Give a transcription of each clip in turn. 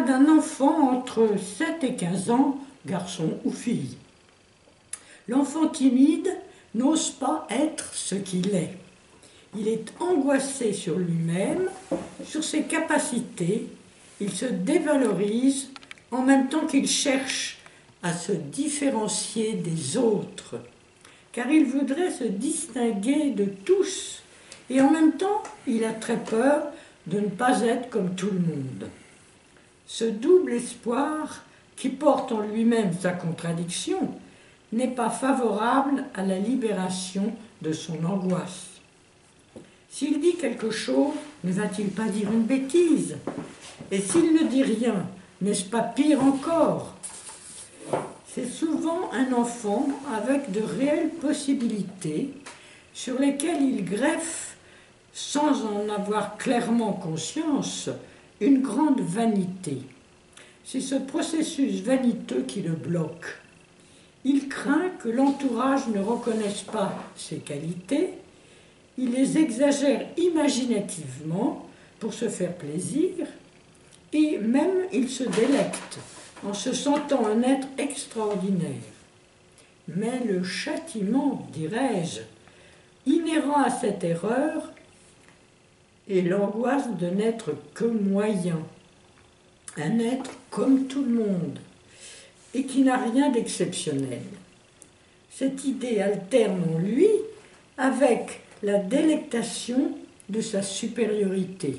d'un enfant entre 7 et 15 ans, garçon ou fille. L'enfant timide n'ose pas être ce qu'il est. Il est angoissé sur lui-même, sur ses capacités. Il se dévalorise en même temps qu'il cherche à se différencier des autres, car il voudrait se distinguer de tous. Et en même temps, il a très peur de ne pas être comme tout le monde. Ce double espoir, qui porte en lui-même sa contradiction, n'est pas favorable à la libération de son angoisse. S'il dit quelque chose, ne va-t-il pas dire une bêtise? Et s'il ne dit rien, n'est-ce pas pire encore? C'est souvent un enfant avec de réelles possibilités sur lesquelles il greffe, sans en avoir clairement conscience, une grande vanité. C'est ce processus vaniteux qui le bloque. Il craint que l'entourage ne reconnaisse pas ses qualités. Il les exagère imaginativement pour se faire plaisir, et même il se délecte en se sentant un être extraordinaire. Mais le châtiment, dirais-je, inhérent à cette erreur est l'angoisse de n'être que moyen, un être comme tout le monde, et qui n'a rien d'exceptionnel. Cette idée alterne en lui avec la délectation de sa supériorité.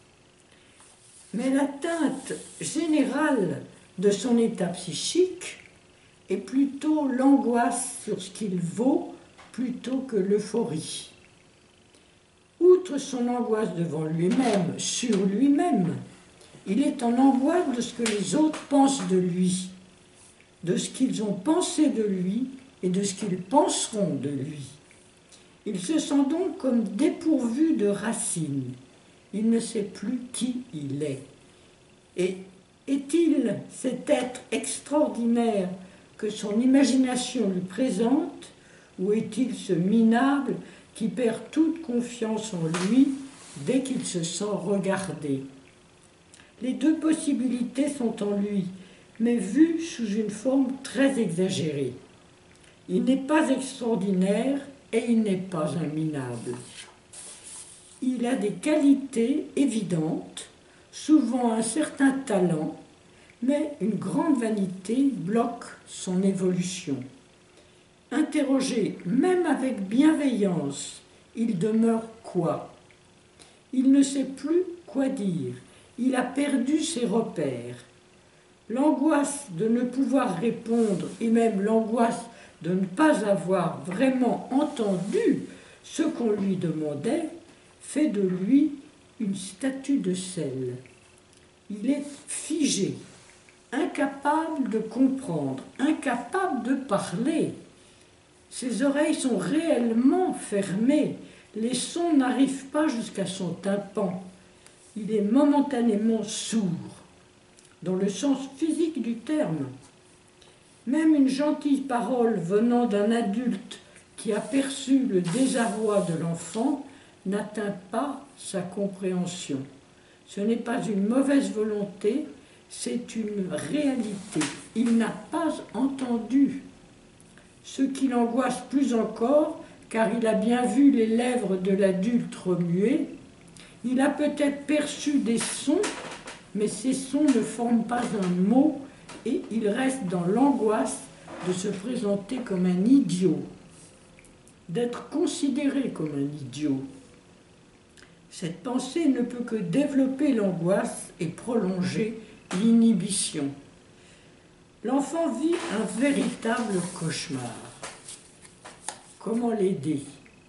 Mais l'atteinte générale de son état psychique est plutôt l'angoisse sur ce qu'il vaut plutôt que l'euphorie. Outre son angoisse devant lui-même, sur lui-même, il est en angoisse de ce que les autres pensent de lui, de ce qu'ils ont pensé de lui et de ce qu'ils penseront de lui. Il se sent donc comme dépourvu de racines. Il ne sait plus qui il est. Et est-il cet être extraordinaire que son imagination lui présente, ou est-il ce minable qui perd toute confiance en lui dès qu'il se sent regardé? Les deux possibilités sont en lui, mais vues sous une forme très exagérée. Il n'est pas extraordinaire et il n'est pas un minable. Il a des qualités évidentes, souvent un certain talent, mais une grande vanité bloque son évolution. Interrogé même avec bienveillance, il demeure quoi? Il ne sait plus quoi dire, il a perdu ses repères. L'angoisse de ne pouvoir répondre et même l'angoisse de ne pas avoir vraiment entendu ce qu'on lui demandait fait de lui une statue de sel. Il est figé, incapable de comprendre, incapable de parler. Ses oreilles sont réellement fermées, les sons n'arrivent pas jusqu'à son tympan. Il est momentanément sourd, dans le sens physique du terme. Même une gentille parole venant d'un adulte qui a perçu le désarroi de l'enfant n'atteint pas sa compréhension. Ce n'est pas une mauvaise volonté, c'est une réalité. Il n'a pas entendu. Ce qui l'angoisse plus encore, car il a bien vu les lèvres de l'adulte remuer. Il a peut-être perçu des sons, mais ces sons ne forment pas un mot, et il reste dans l'angoisse de se présenter comme un idiot, d'être considéré comme un idiot. Cette pensée ne peut que développer l'angoisse et prolonger l'inhibition. L'enfant vit un véritable cauchemar. Comment l'aider?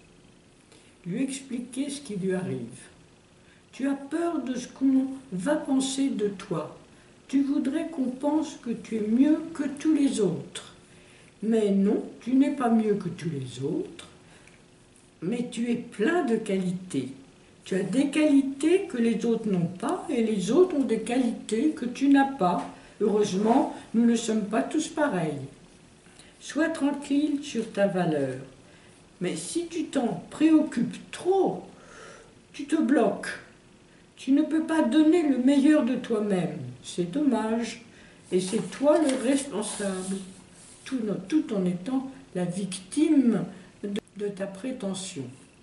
Lui expliquer ce qui lui arrive. Tu as peur de ce qu'on va penser de toi. Tu voudrais qu'on pense que tu es mieux que tous les autres. Mais non, tu n'es pas mieux que tous les autres, mais tu es plein de qualités. Tu as des qualités que les autres n'ont pas, et les autres ont des qualités que tu n'as pas. Heureusement, nous ne sommes pas tous pareils. Sois tranquille sur ta valeur. Mais si tu t'en préoccupes trop, tu te bloques. Tu ne peux pas donner le meilleur de toi-même. C'est dommage. Et c'est toi le responsable, tout en étant la victime de ta prétention.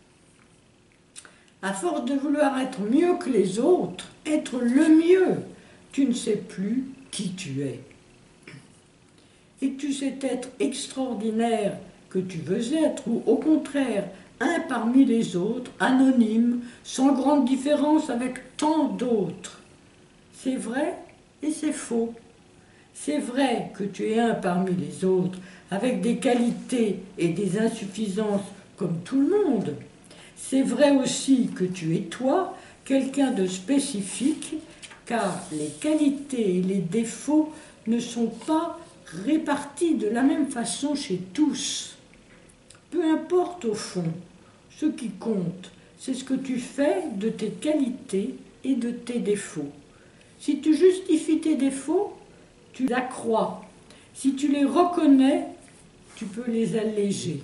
À force de vouloir être mieux que les autres, être le mieux, tu ne sais plus qui tu es. Et tu sais être extraordinaire que tu veux être, ou au contraire, un parmi les autres, anonyme, sans grande différence avec tant d'autres. C'est vrai et c'est faux. C'est vrai que tu es un parmi les autres, avec des qualités et des insuffisances comme tout le monde. C'est vrai aussi que tu es toi, quelqu'un de spécifique, car les qualités et les défauts ne sont pas répartis de la même façon chez tous. Peu importe au fond, ce qui compte, c'est ce que tu fais de tes qualités et de tes défauts. Si tu justifies tes défauts, tu les accrois. Si tu les reconnais, tu peux les alléger.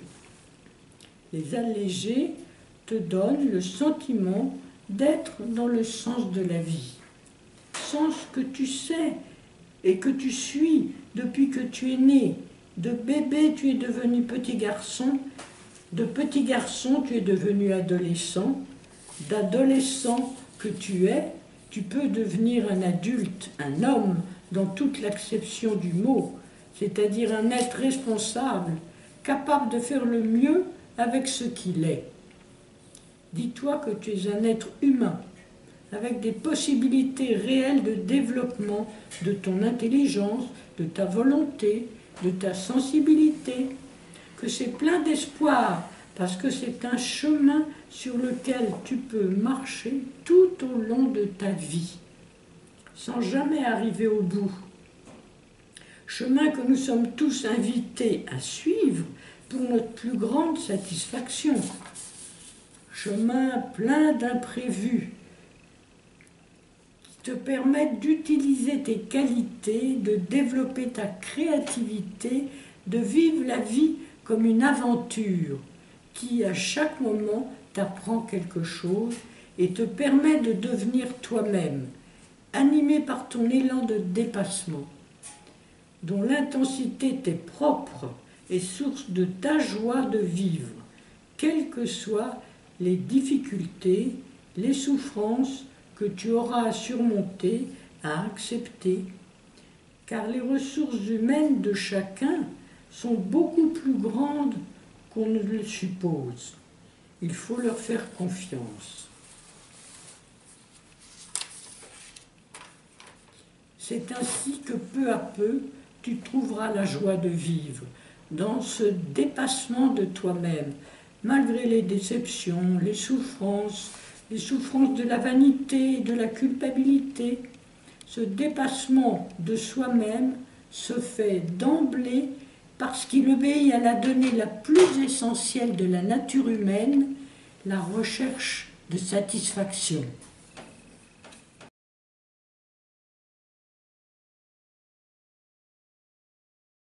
Les alléger te donne le sentiment d'être dans le sens de la vie. Sens que tu sais et que tu suis depuis que tu es né. De bébé, tu es devenu petit garçon. De petit garçon, tu es devenu adolescent. D'adolescent que tu es, tu peux devenir un adulte, un homme, dans toute l'acception du mot, c'est-à-dire un être responsable, capable de faire le mieux avec ce qu'il est. Dis-toi que tu es un être humain, avec des possibilités réelles de développement de ton intelligence, de ta volonté, de ta sensibilité, que c'est plein d'espoir, parce que c'est un chemin sur lequel tu peux marcher tout au long de ta vie, sans jamais arriver au bout. Chemin que nous sommes tous invités à suivre pour notre plus grande satisfaction. Chemin plein d'imprévus qui te permettent d'utiliser tes qualités, de développer ta créativité, de vivre la vie comme une aventure qui, à chaque moment, t'apprend quelque chose et te permet de devenir toi-même, animé par ton élan de dépassement, dont l'intensité t'est propre et source de ta joie de vivre, quelles que soient les difficultés, les souffrances que tu auras à surmonter, à accepter, car les ressources humaines de chacun sont beaucoup plus grandes qu'on ne le suppose. Il faut leur faire confiance. C'est ainsi que peu à peu, tu trouveras la joie de vivre, dans ce dépassement de toi-même, malgré les déceptions, les souffrances de la vanité et de la culpabilité. Ce dépassement de soi-même se fait d'emblée parce qu'il obéit à la donnée la plus essentielle de la nature humaine, la recherche de satisfaction.